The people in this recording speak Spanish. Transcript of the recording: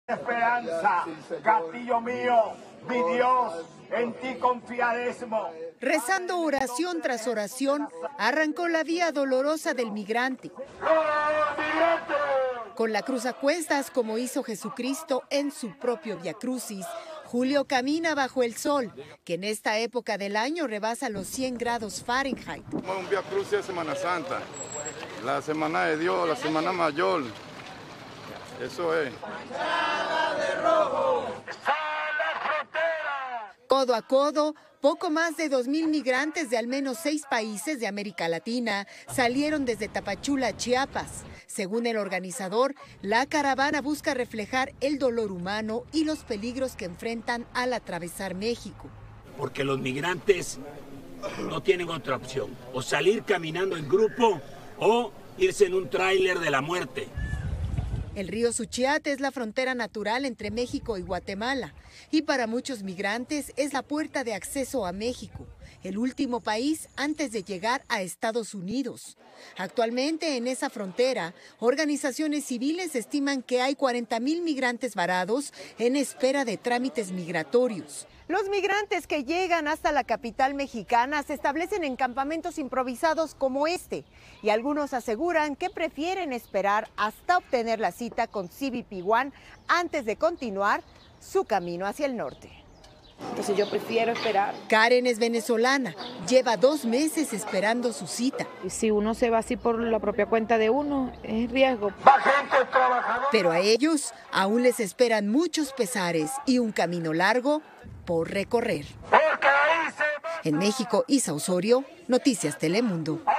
Esperanza, castillo mío, mi Dios, en ti confiaremos. Rezando oración tras oración, arrancó la vía dolorosa del migrante. Con la cruz a cuestas, como hizo Jesucristo en su propio Via Crucis, Julio camina bajo el sol, que en esta época del año rebasa los 100 grados Fahrenheit. Un Via Crucis de Semana Santa, la Semana de Dios, la Semana Mayor. Eso es. Codo a codo, poco más de 2,000 migrantes de al menos 6 países de América Latina salieron desde Tapachula, Chiapas. Según el organizador, la caravana busca reflejar el dolor humano y los peligros que enfrentan al atravesar México. Porque los migrantes no tienen otra opción, o salir caminando en grupo o irse en un tráiler de la muerte. El río Suchiate es la frontera natural entre México y Guatemala y para muchos migrantes es la puerta de acceso a México, el último país antes de llegar a Estados Unidos. Actualmente en esa frontera, organizaciones civiles estiman que hay 40,000 migrantes varados en espera de trámites migratorios. Los migrantes que llegan hasta la capital mexicana se establecen en campamentos improvisados como este y algunos aseguran que prefieren esperar hasta obtener la cita con CBP One antes de continuar su camino hacia el norte. Entonces yo prefiero esperar. Karen es venezolana, lleva 2 meses esperando su cita. Y si uno se va así por la propia cuenta de uno, es riesgo. Pero a ellos aún les esperan muchos pesares y un camino largo por recorrer. En México, Isa Osorio, Noticias Telemundo.